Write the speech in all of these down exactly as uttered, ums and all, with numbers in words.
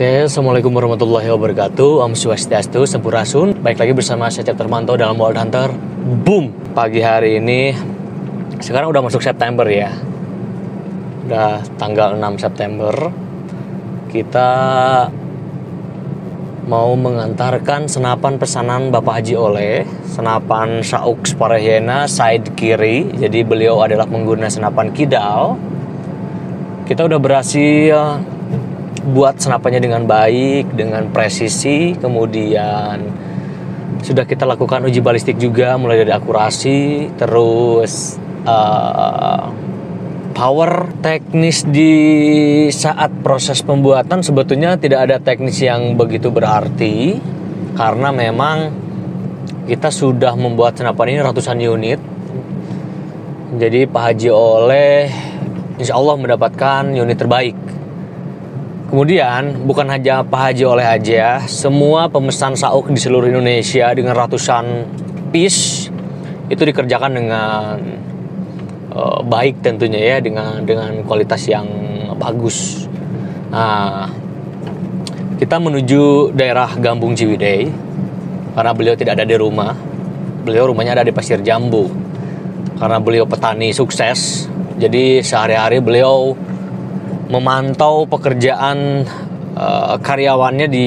Oke, Assalamualaikum warahmatullahi wabarakatuh. Om Swastiastu, Sampurasun. Baik lagi bersama saya Cep Termanto dalam Wild Hunter. Boom! Pagi hari ini, sekarang udah masuk September ya. Udah tanggal enam September. Kita mau mengantarkan senapan pesanan Bapak Haji Oleh. Senapan Sauk Sparehena side kiri. Jadi beliau adalah pengguna senapan kidal. Kita udah berhasil buat senapannya dengan baik, dengan presisi. Kemudian sudah kita lakukan uji balistik juga, mulai dari akurasi, terus uh, power. Teknis di saat proses pembuatan sebetulnya tidak ada teknis yang begitu berarti, karena memang kita sudah membuat senapan ini ratusan unit. Jadi Pak Haji Oleh insya Allah mendapatkan unit terbaik. Kemudian bukan hanya Pak Haji Oleh aja, semua pemesan Sauk di seluruh Indonesia dengan ratusan piece itu dikerjakan dengan uh, baik tentunya ya, dengan dengan kualitas yang bagus. Nah, kita menuju daerah Gambung Ciwidey karena beliau tidak ada di rumah. Beliau rumahnya ada di Pasir Jambu. Karena beliau petani sukses, jadi sehari-hari beliau memantau pekerjaan uh, karyawannya di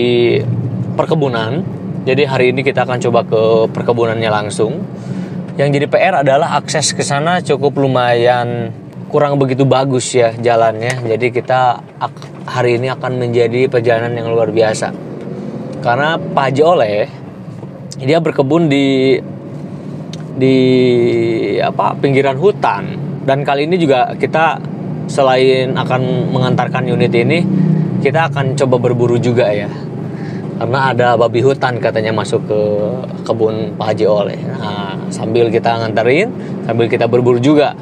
perkebunan. Jadi hari ini kita akan coba ke perkebunannya langsung. Yang jadi P R adalah akses ke sana cukup lumayan kurang begitu bagus ya jalannya. Jadi kita hari ini akan menjadi perjalanan yang luar biasa. Karena Pak Haji Oleh dia berkebun di di apa pinggiran hutan, dan kali ini juga kita selain akan mengantarkan unit ini, kita akan coba berburu juga ya. Karena ada babi hutan katanya masuk ke kebun Pak Haji Oleh. Nah, sambil kita nganterin, sambil kita berburu juga.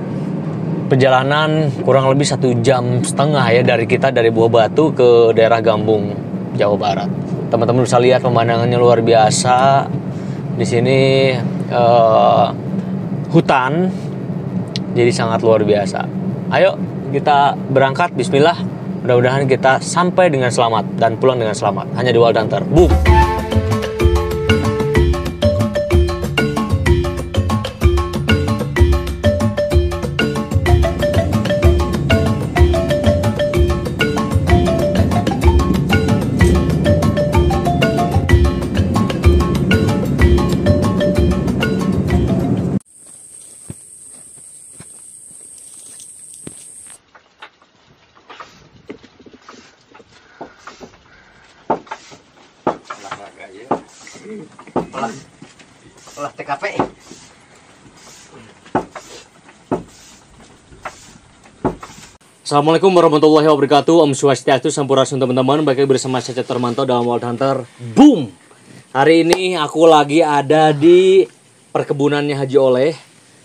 Perjalanan kurang lebih satu jam setengah ya dari kita, dari Buah Batu ke daerah Gambung, Jawa Barat. Teman-teman bisa lihat pemandangannya luar biasa. Di sini uh, hutan, jadi sangat luar biasa. Ayo kita berangkat, bismillah. Mudah-mudahan kita sampai dengan selamat dan pulang dengan selamat. Hanya di Wild Hunter. Boom! Olah, olah T K P. Assalamualaikum warahmatullahi wabarakatuh. Om Swastiastu, Sampurasun teman-teman. Baik bersama saya Cep Termanto dalam Wild Hunter. Boom! Hari ini aku lagi ada di perkebunannya Haji Oleh.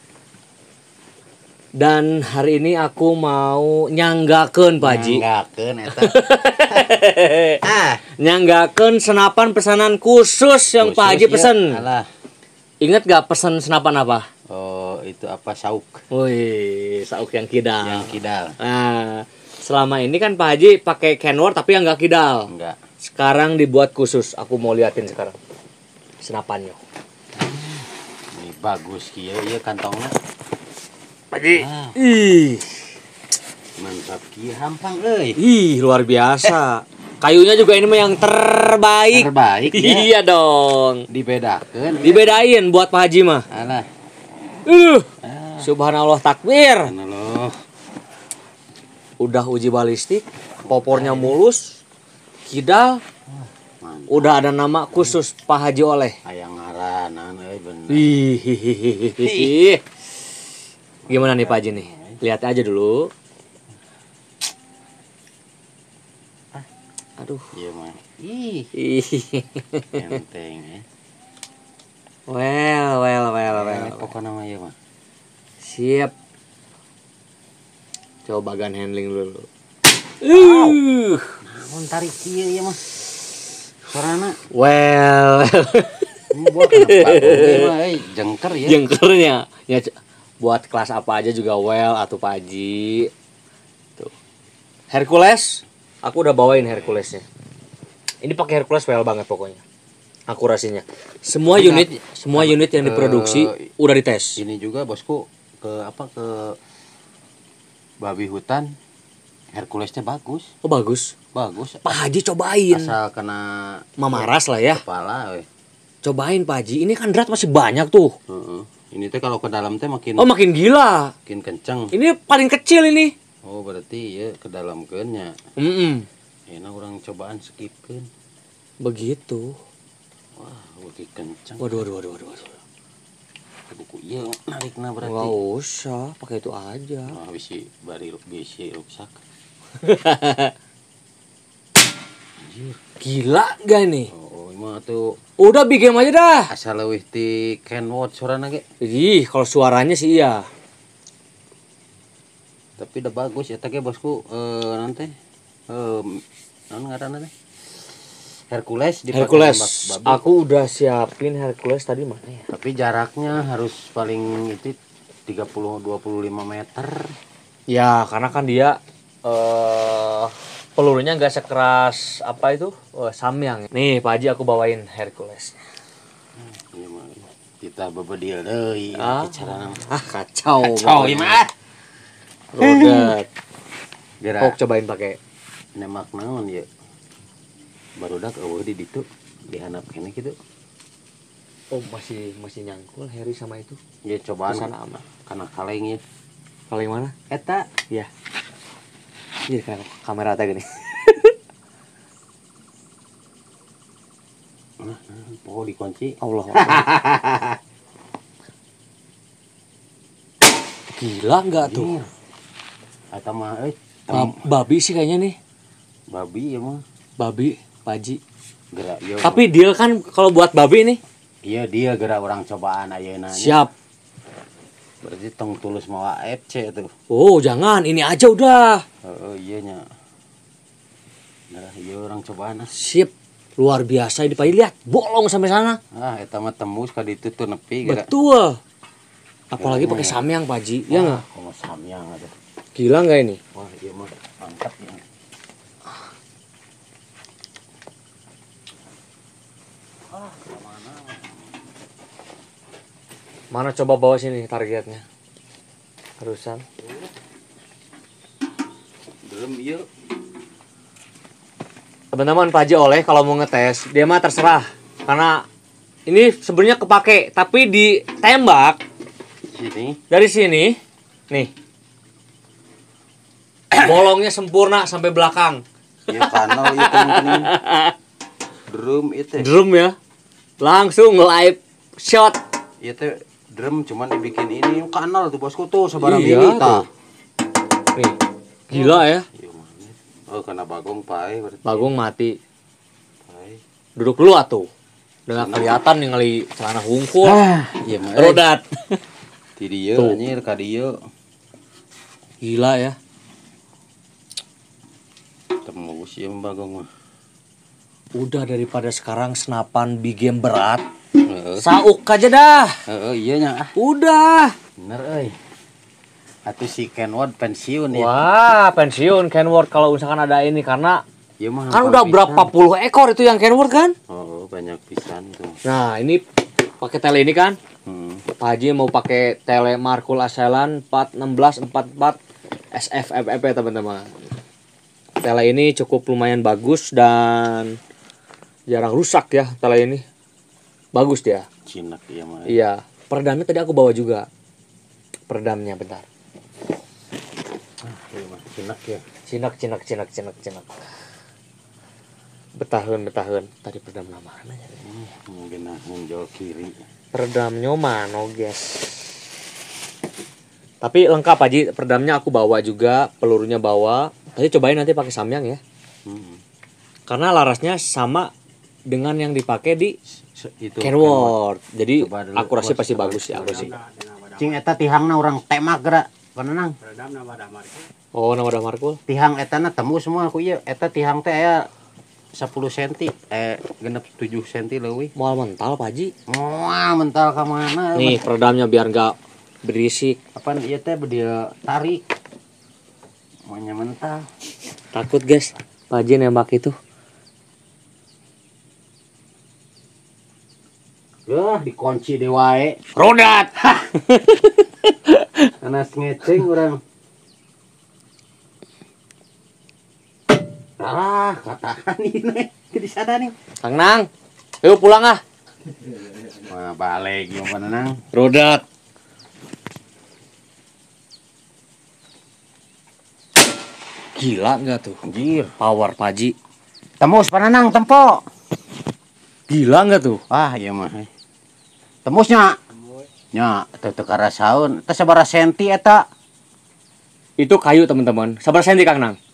Dan hari ini aku mau nyanggakeun Pak Haji. Nyanggakeun eta. ah, nyanggakeun senapan pesanan khusus yang khusus, Pak Haji pesen. Ya, ingat gak pesan senapan apa? Oh, itu apa, Sauk. Wih, Sauk yang kidal. Yang kidal. Nah, selama ini kan Pak Haji pakai Kenworth tapi yang gak kidal. Enggak. Sekarang dibuat khusus. Aku mau liatin sekarang senapannya. Ini bagus kieu ieu kantongnya. Pak Haji. Ah. Ih. Mantap kieu hampang euy. Ih, luar biasa. Kayunya juga ini mah yang terbaik. Terbaik ya. Iya dong. Dibedakeun. Dibedain ya. Buat Pak Haji mah. Alah. Uh. Ah. Subhanallah takbir. Subhanallah. Udah uji balistik, popornya mulus, kidal. Mantap. Udah ada nama khusus Pak Haji Oleh. Aya ngaranan euy bener. Ih. Gimana nih Pak Haji nih? Lihat aja dulu. Aduh. Iya mah. Ih. Enteng ya. Well, well, well, well. Pokoknya mah ieu mah. Siap. Coba bagan handling dulu. Uh. Namun tarik kieu ieu mah. Suarana. Well. Buat kenapa? Euy, jengker ya. Jengkernya. Ya buat kelas apa aja juga well atuh Pak Haji. Tuh. Hercules Aku udah bawain Herculesnya. Ini pakai Hercules well banget pokoknya. Akurasinya. Semua Tapi unit, nggak- semua ke- unit yang ke- diproduksi udah dites. Ini juga bosku ke apa ke babi hutan Herculesnya bagus. Oh bagus. Bagus. Pak Haji cobain. Asal kena Mamaras lah ya. kepala weh. Cobain Pak Haji. Ini kan drat masih banyak tuh. Heeh. Ini teh kalau ke dalam teh makin Oh makin gila. makin kenceng. Ini paling kecil ini. Oh berarti ya ke dalam nya. Mm-mm. Enak orang cobaan skipkeun. Begitu. Wah, lebih kenceng. Waduh waduh waduh waduh. waduh. Buku iya narikna berarti. Nggak usah, pakai itu aja. Wah, bisi bari bisi rusak. Gila gak nih? Oh, emang tuh Udah big game aja dah. asal leuwih ti Kenwood sorana ge. Ih, kalau suaranya sih iya. Tapi udah bagus ya teh bosku eh nanti eh naon ngaranna teh? Hercules dipakai Hercules. tembak babi. Aku udah siapin Hercules tadi mana ya? Tapi jaraknya harus paling itu tiga puluh dua puluh lima meter. Ya, karena kan dia eh pelurunya nggak sekeras apa itu? Oh, samyang. Nih, Pak Haji aku bawain Hercules. Iya mah. Kita bebedil deui Ah. carana. Ah, kacau. Kacau ieu mah. Rodat. Gerak Oh, cobain pakai. nemak naon ya. Barudak eueuh di ditu dihanap kene kitu. Oh, masih masih nyangkul Harry sama itu. Ya cobaan Kesana aman. kana kaleng ya. Kalau yang mana? Eta Iya. Iya, kan kamera teh gini. nah, nah, poho dikunci. Allah. Gila nggak tuh? Iya. Eta mah euy Ba- babi sih kayaknya nih. babi ya mah Babi, Pak Haji. gerak yo. Tapi deal kan kalau buat babi nih. iya dia gerak orang cobaan ayeuna. Siap. Berarti tong tulus mawa F C tuh. Oh, jangan. Ini aja udah. Heeh iya nya. Nah, iya orang cobaan ah. Sip. Luar biasa ini Pak Haji, lihat. Bolong sampai sana. Ah eta mah tembus ka ditu tuh nepi gerak. Betul. Apalagi pakai samyang Pak Haji. Ya nggak? Komo samyang atuh. Gila nggak ini? Wah, iya mah mantap ya. Mana coba bawa sini targetnya? Terusan. Belum iya. Teman-teman Pak Haji Oleh kalau mau ngetes, dia mah terserah. Karena ini sebenarnya kepake, tapi ditembak Sini. dari sini. Nih. Bolongnya sempurna sampai belakang. Iya kanal itu teman-teman. Drum itu. Drum ya. Langsung live shot. Iya teh drum cuman dibikin ini kanal tuh bosku tuh sebarang Iya, ini tuh. tah. Nih. Gila ya. Iya mah. Oh kena bagong pae berarti. Bagong mati. Pae. Duduk dulu atuh. Udah nggak kelihatan nih ngali celana hungkul. Iya mah. Rodat. Di dieu Tuh. anjir ka dieu. Gila ya. Tembus ieu bagong mah. Udah daripada sekarang senapan big game berat. Heeh. Sauk aja dah. Heeh iya nya ah. Udah. Bener euy. Atuh si Kenwood pensiun ya. Wah, pensiun Kenworth kalau misalkan ada ini karena Iya mah. kan hafal udah pisan. berapa puluh ekor itu yang Kenworth kan? Oh, banyak pisan tuh. Nah, ini pakai tele ini kan. Hmm. Pak Haji mau pakai tele Markul Aselan empat enam belas empat empat S F F F ya teman-teman. Tele ini cukup lumayan bagus dan jarang rusak ya tele ini. Bagus dia. Cinak iya mah. Iya. Peredamnya tadi aku bawa juga. Peredamnya bentar. Iya mah cinak ya. Cinak cinak cinak cinak cinak. Betahun betahun. Tadi peredamnya mana ya? Hmm, mungkin ah ngunjol kiri. Peredamnya mana guys? Tapi lengkap Haji, peredamnya aku bawa juga, pelurunya bawa. Tadi cobain nanti pakai samyang ya. Hmm. Karena larasnya sama dengan yang dipakai di Se- Itu Kenworth. Jadi Coba dulu, akurasi bos. pasti bagus ya aku sih. Cing eta tihangna orang temak gerak. Panenang. Oh, nama dah Markul. Tihang etana tembus semua aku ieu. Eta tihang teh aya sepuluh senti eh genep tujuh senti leuwih. Mual mental Pak Haji. Wah, mental ka mana? Nih peredamnya biar nggak berisik. Apaan ieu teh dia tarik. Maunya mental. Takut guys. Pak Haji nembak itu. Yah, dikunci di wae. Rodat. Anas ngeceng orang. Ah, katakan ini. Di sana nih. Kang Nang, ayo pulang ah. Wah, balik gimana nang? Rodat. Gila nggak tuh? Anjir. Power Pak Haji. Tembus pananang tempo. Gila nggak tuh? Ah, iya mah. Tembusnya. Nya, teu teu karasaun. Teu sabaraha senti eta? Itu kayu teman-teman. Sabar senti Kang Nang.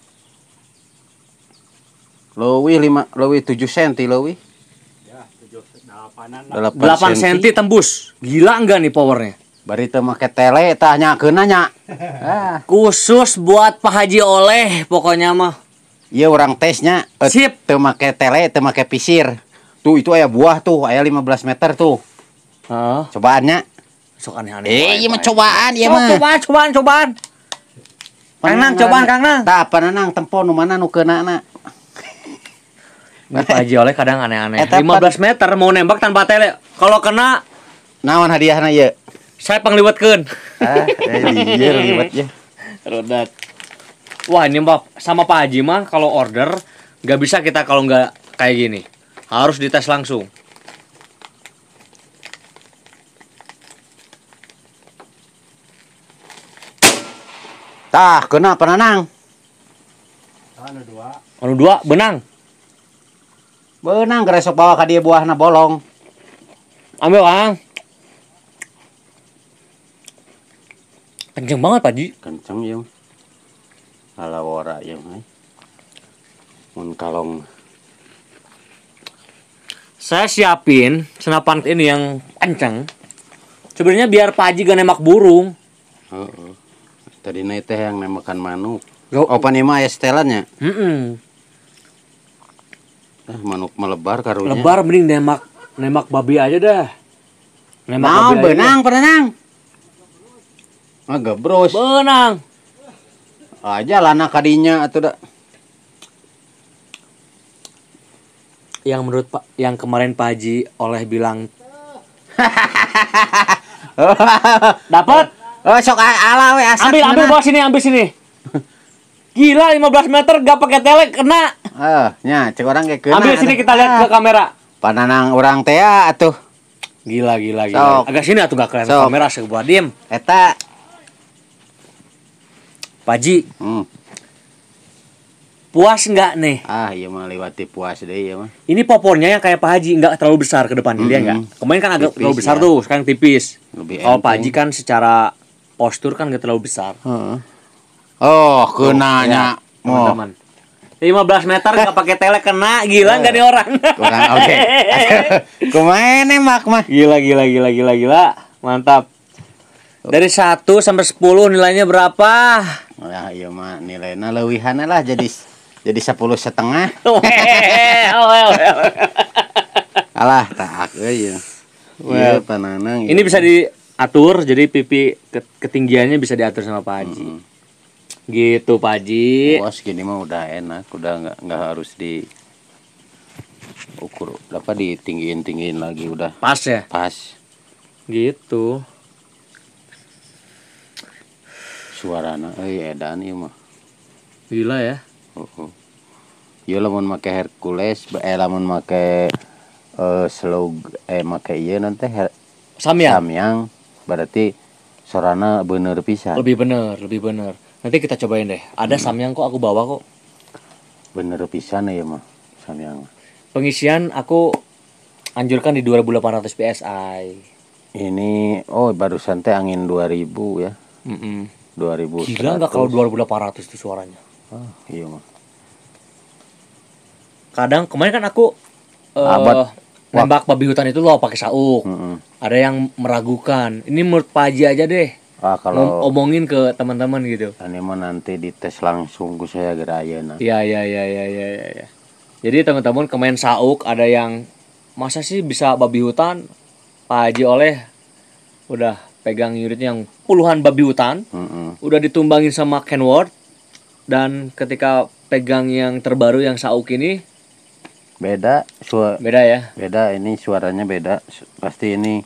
Leuwih lima, leuwih tujuh senti leuwih. Ya, tujuh delapanan. delapan senti tembus. Gila nggak nih powernya? Bari teu make tele tah nyakeun nya. Ah, Khusus buat Pak Haji Oleh pokoknya mah. ieu urang tesnya eh, Sip. teu make tele, teu make pisir. Tuh itu aya buah tuh, aya lima belas meter tuh. Heeh. Cobaannya. Sok aneh-aneh. Eh, ieu mah cobaan ieu Sok, mah. cobaan, cobaan, cobaan. Kang Nang, cobaan Kang Nang. Tah pananang tempo nu mana nu keunana. Ini Pak Haji Oleh kadang aneh-aneh. Eta lima belas meter mau nembak tanpa tele. Kalau kena Naon hadiahna ieu? saya pangliwatkeun. Ah, eh ieu ribet ya. Rodat. Wah, ini Mbak sama Pak Haji mah kalau order nggak bisa kita kalau nggak kayak gini. Harus dites langsung. Tah, kena pananang. Anu dua. Anu dua benang. Beunang geresok bawa ka dieu buahna bolong. Ambil Kang. Kenceng banget Pak Haji. Kenceng ieu. Alawara ieu mah. Mun kalong Saya siapin senapan ini yang kenceng. Sebenarnya biar Pak Haji gak nembak burung. heeh. Tadi teh yang nemakan manuk. Yo. Oh, pan ieu mah aya setelannya. Mm-mm. Ah, manuk melebar karunya. Lebar mending nembak nembak babi aja dah. Nembak Naon babi aja beunang pananang? Ah, gebros. dah. Benang. Aja lana kadinya atuh da. Yang menurut Pak, yang kemarin Pak Haji Oleh bilang dapat. Oh, sok ala we asap. Ambil ambil bawa sini, ambil sini. Gila lima belas meter gak pakai tele kena. Eh, nya cek orang ge keuna. Ambil sini kita lihat ke kamera. Pananang urang teh atuh. Gila gila gila. Sok. Agak sini atuh gak kelihatan Sok. kamera sebuah diem. Eta. Pak Haji, Hmm. puas nggak nih? Ah, ieu mah liwati puas deui ieu mah. Ini popornya yang kayak Pak Haji nggak terlalu besar ke depan, dia nggak. Mhm. Kemarin kan agak Tipis, terlalu besar ya. tuh, sekarang tipis. Lebih Kalau Pak enteng. Haji kan secara postur kan nggak terlalu besar. Heeh. Oh, keunanya. Ya, teman-teman. lima belas meter nggak pakai tele kena, gila nggak nih orang? Kurang oke. Kumaha nembak mah? Gila gila gila gila gila, mantap. Dari satu sampai sepuluh nilainya berapa? Ya, iya mah nilainya leuwihan lah jadi jadi sepuluh setengah. Alah, tak euy. Iya, Well. pananang. Ini bisa diatur, jadi pipi ke- ketinggiannya bisa diatur sama Pak Haji. Mm. Gitu Pak Haji. Bos gini mah udah enak, udah nggak nggak harus di ukur apa ditinggiin tinggiin lagi udah Pas ya? pas Gitu. suarana euy edan ieu mah. Gila ya. Heeh. Ieu lamun make Hercules, eh lamun make eh slow eh make ieu nanti her- Samyang. samyang berarti sorana bener pisan. Lebih bener, lebih bener. Nanti kita cobain deh. Ada samyang kok aku bawa kok. Bener pisan ya mah samyang. Pengisian aku anjurkan di dua ribu delapan ratus P S I. Ini oh barusan teh angin dua ribu ya. Mm-mm. dua ribu. Gila nggak kalau dua ribu delapan ratus itu suaranya? Ah, iya mah. Kadang kemarin kan aku eh, Abad. nembak babi hutan itu loh pakai sauk. Heeh. Ada yang meragukan. Ini menurut Pak Haji aja deh. Ah Ngom- kalau Omongin ke teman-teman gitu. ini mah nanti dites langsung ku saya gerayeuna. Iya iya iya iya iya iya. Ya. Jadi teman-teman kemarin sauk ada yang masa sih bisa babi hutan? Pak Haji Oleh udah pegang unitnya yang puluhan babi hutan, Heeh. udah ditumbangin sama Kenworth, dan ketika pegang yang terbaru yang sauk ini Beda, suara beda ya. beda ini suaranya beda. Su- Pasti ini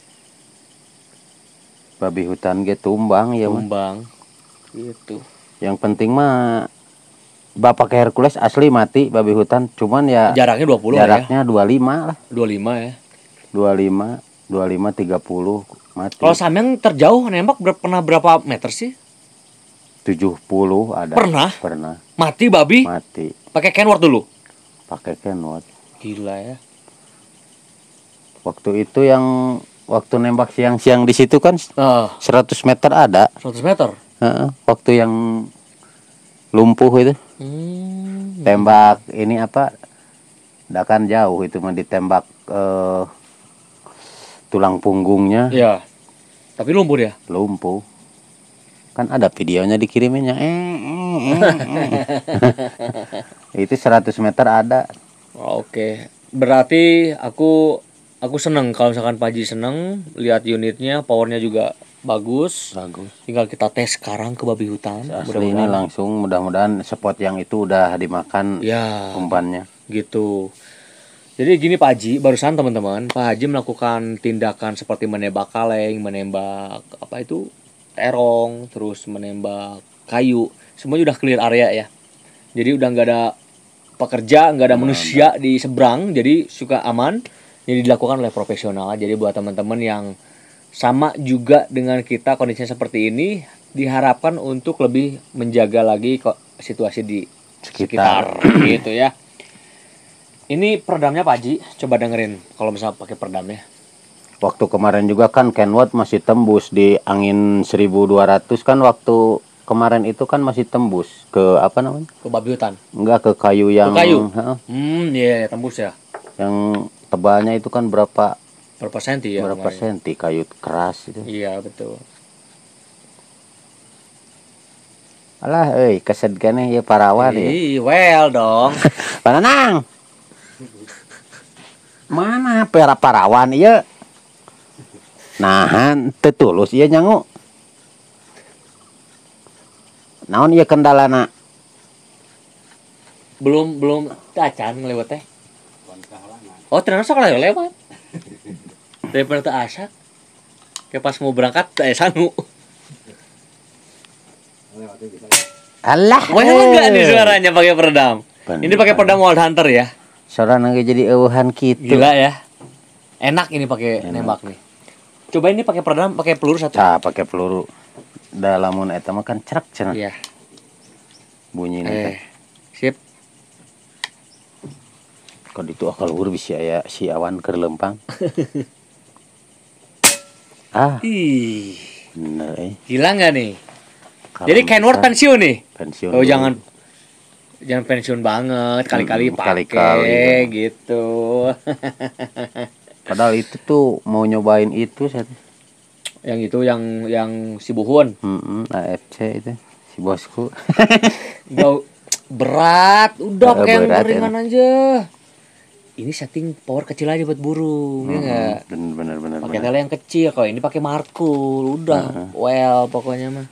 babi hutan ge tumbang ya mah. Tumbang. Gitu. Yang penting mah Bapak Hercules asli mati babi hutan, cuman ya Jaraknya dua puluh ya. jaraknya dua puluh lima lah. dua puluh lima ya. dua puluh lima, dua puluh lima tiga puluh mati. Kalau sampean terjauh nembak ber- pernah berapa meter sih? tujuh puluh ada. Pernah? Pernah Mati babi? mati Pakai kenward dulu. pakai kenot. Gila ya. Waktu itu yang waktu nembak siang-siang di situ kan Ah, seratus meter ada. seratus meter. Heeh, waktu yang lumpuh itu Hmm. tembak ini apa? Dah kan jauh itu mah ditembak eh, tulang punggungnya Ya. Tapi lumpuh dia. lumpuh. Kan ada videonya dikiriminnya. Eh, eh, eh, eh. Itu seratus meter ada. Oke. Berarti aku aku seneng kalau misalkan Pak Haji seneng lihat unitnya, powernya juga bagus. Bagus. Tinggal kita tes sekarang ke babi hutan. Asli ini langsung mudah-mudahan spot yang itu udah dimakan Ya, umpannya. gitu. Jadi gini Pak Haji, barusan teman-teman, Pak Haji melakukan tindakan seperti menembak kaleng, menembak apa itu terong, terus menembak kayu, semuanya udah clear area ya. Jadi udah nggak ada pekerja, nggak ada manusia di seberang, jadi suka aman. Jadi dilakukan oleh profesional. Jadi buat teman-teman yang sama juga dengan kita kondisinya seperti ini, diharapkan untuk lebih menjaga lagi kok situasi di sekitar, gitu ya. Ini peredamnya Pak Haji, coba dengerin kalau misalnya pakai peredamnya. Waktu kemarin juga kan Kenwood masih tembus di angin seribu dua ratus kan waktu kemarin itu kan masih tembus ke apa namanya? Ke babi hutan. Enggak ke kayu yang Ke kayu? heeh, Hmm, iya, yeah, tembus ya. yang tebalnya itu kan berapa Berapa senti ya? berapa kemarin? senti kayu keras itu. Iya, betul. Alah euy kesed keneh ya parawan ya. Ih, well dong. Pananang. Mana pera parawan ieu? Nahan teu tulus ieu nyangu. Naon ieu kendalana? belum belum acan ngelewat teh. Oh, ternyata sok lewat lewat. Daripada teu asak. Kayak pas mau berangkat teh sanu. Alah. Well enggak nih suaranya pakai peredam. Bener. Ini pakai peredam Wild Hunter ya. Soalnya lagi jadi eueuhan kitu. Gila ya. Enak ini pakai nembak nih. Coba ini pakai peredam, pakai peluru satu. Tah pakai peluru. Da lamun eta mah kan cerak cenah Iya. bunyinya Eh, teh. sip. Kad itu akal luhur bisa aya si awan keur lempang. Ah, Ih, bener eh. gila nggak nih? Kalau Jadi Kenworth bisa pensiun nih. pensiun. Oh, dulu. jangan jangan pensiun banget, kali-kali Mm, pakai kali-kali, gitu. Padahal itu tuh mau nyobain itu saya. Yang itu yang yang si Buhun. Heeh, A F C itu si bosku. Gak berat, udah Eh, pakai yang berat, ringan aja. Ini setting power kecil aja buat burung, ya nggak? Bener bener bener. Pakai bener. tele yang kecil, kalau ini pakai markul, udah, well pokoknya mah.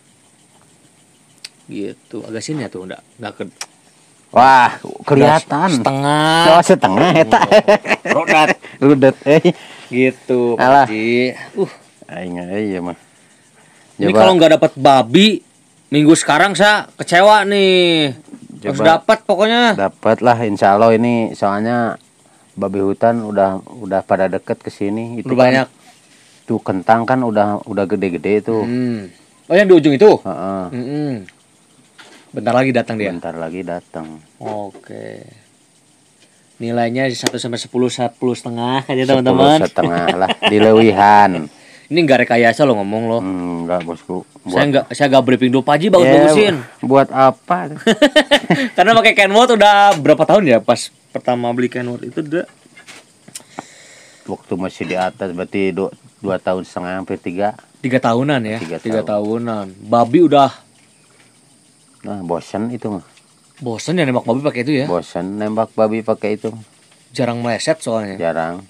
Gitu, agak sini ya tuh, enggak, enggak ke Wah, kelihatan. setengah. Oh, setengah eta. Rodat. Rudet eh. Gitu, Alah. Pak Haji. Uh, Aing iya mah. ini Coba- kalau nggak dapat babi minggu sekarang saya kecewa nih. Harus Coba. dapat pokoknya. Dapat lah insya Allah ini soalnya babi hutan udah udah pada deket ke sini. Udah kan, banyak. Tuh kentang kan udah udah gede-gede itu. Hmm. Oh, yang di ujung itu? Heeh. Mm-mm. Bentar lagi datang dia. Bentar lagi datang. Oke. Nilainya satu sampai sepuluh, sepuluh setengah aja Sepuluh teman-teman. setengah lah di Lewihan. Ini nggak rekayasa lo ngomong lo. Hmm, enggak bosku. Saya nggak saya nggak briefing dulu Pak Haji Ya, bagus-bagusin. buat apa? Karena pakai Kenwood udah berapa tahun ya pas pertama beli Kenwood itu udah Waktu masih di atas berarti dua, dua tahun setengah hampir tiga. tiga tahunan ya. Tiga Tiga tahun. tahunan. Babi udah Nah, bosan itu mah. bosen ya nembak babi pakai itu ya. Bosan nembak babi pakai itu. Jarang meleset soalnya. Jarang.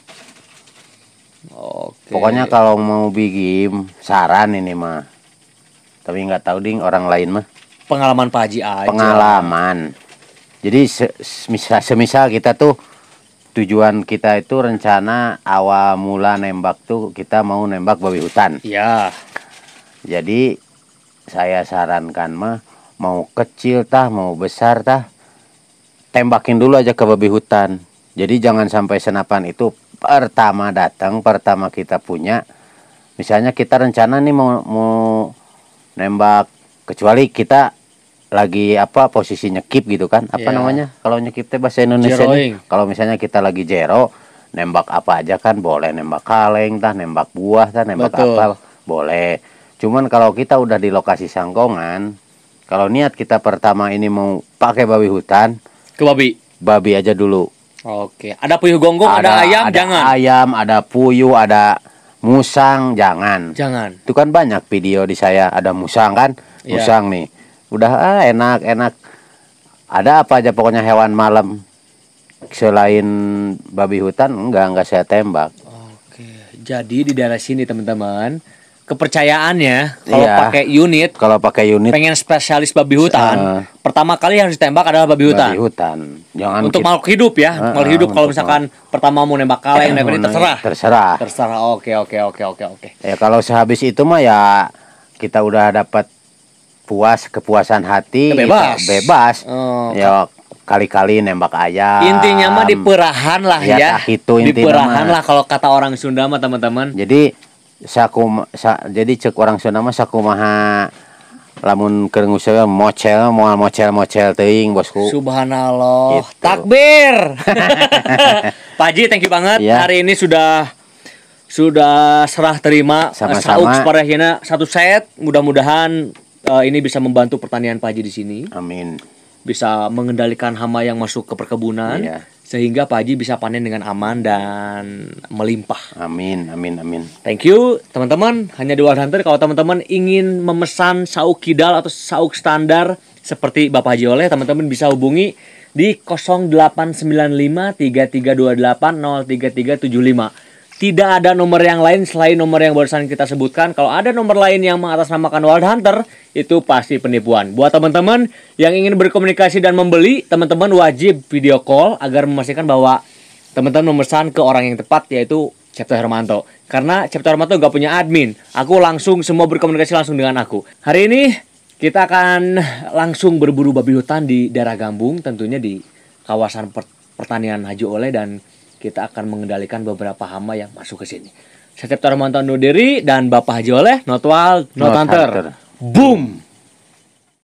Oke. Pokoknya kalau mau bikin saran ini mah. Tapi nggak tahu ding orang lain mah. Pengalaman Pak Haji aja. Pengalaman. Jadi se- semisal, semisal kita tuh tujuan kita itu rencana awal mula nembak tuh kita mau nembak babi hutan. Iya. Jadi saya sarankan mah mau kecil tah mau besar tah tembakin dulu aja ke babi hutan. Jadi jangan sampai senapan itu pertama datang, pertama kita punya. Misalnya kita rencana nih mau mau nembak, kecuali kita lagi apa posisi nyekip gitu kan, apa Yeah. namanya kalau nyekip teh bahasa Indonesia nih. Kalau misalnya kita lagi jero nembak apa aja kan boleh, nembak kaleng tah, nembak buah tah, nembak Betul. apa boleh. Cuman kalau kita udah di lokasi sangkongan, kalau niat kita pertama ini mau pakai babi hutan, Ke babi. babi aja dulu. Oke. Ada puyuh gonggong, ada, ayam, ada jangan. ayam, ada puyuh, ada musang, jangan. Jangan. Itu kan banyak video di saya ada musang kan, Iya. musang nih. Udah ah, enak enak. Ada apa aja pokoknya hewan malam selain babi hutan enggak enggak saya tembak. Oke. Jadi di daerah sini teman-teman, kepercayaannya kalau Iya. pakai unit, Kalau pakai unit pengen spesialis babi hutan, Uh. pertama kali yang harus ditembak adalah babi hutan. babi hutan. Jangan Untuk kita- makhluk hidup ya, Uh, makhluk uh, hidup. Kalau untuk misalkan pertama mau nembak kaleng, nembak ini terserah. Terserah. Terserah. Oke, oke, oke, oke, oke. Ya kalau sehabis itu mah ya kita udah dapat puas kepuasan hati, Ya, bebas. kita bebas. Oh, Ya kali-kali nembak ayam. Intinya mah di perahan lah Ya, ya. tah itu Di intinya perahan mah. lah kalau kata orang Sunda mah teman-teman. Jadi saku sa, jadi cek orang Sunda mah sakumaha lamun keur ngusaha mocel moal mocel-mocel teuing bosku. Subhanallah. Gitu. Takbir. Pak Haji, thank you banget. Iya. Hari ini sudah sudah serah terima Sama-sama. Sauk Parahyanna satu set. Mudah-mudahan eh, ini bisa membantu pertanian Pak Haji di sini. Amin. Bisa mengendalikan hama yang masuk ke perkebunan. Iya. Sehingga Pak Haji bisa panen dengan aman dan melimpah. Amin, amin, amin. Thank you teman-teman. Hanya di Wild Hunter. Kalau teman-teman ingin memesan sauk kidal atau sauk standar seperti Bapak Haji Oleh, teman-teman bisa hubungi di nol delapan sembilan lima tiga tiga dua delapan nol tiga tiga tujuh lima. Tidak ada nomor yang lain selain nomor yang barusan kita sebutkan. Kalau ada nomor lain yang mengatasnamakan Wild Hunter, itu pasti penipuan. Buat teman-teman yang ingin berkomunikasi dan membeli, teman-teman wajib video call agar memastikan bahwa teman-teman memesan ke orang yang tepat, yaitu Cipto Hermanto. Karena Cipto Hermanto nggak punya admin. Aku langsung semua berkomunikasi langsung dengan aku. Hari ini kita akan langsung berburu babi hutan di daerah Gambung, tentunya di kawasan per- pertanian Haji Oleh, dan kita akan mengendalikan beberapa hama yang masuk ke sini. Saya Cipto Hermanto undur diri, dan Bapak Haji Oleh, not wild, not Not hunter. hunter. Boom!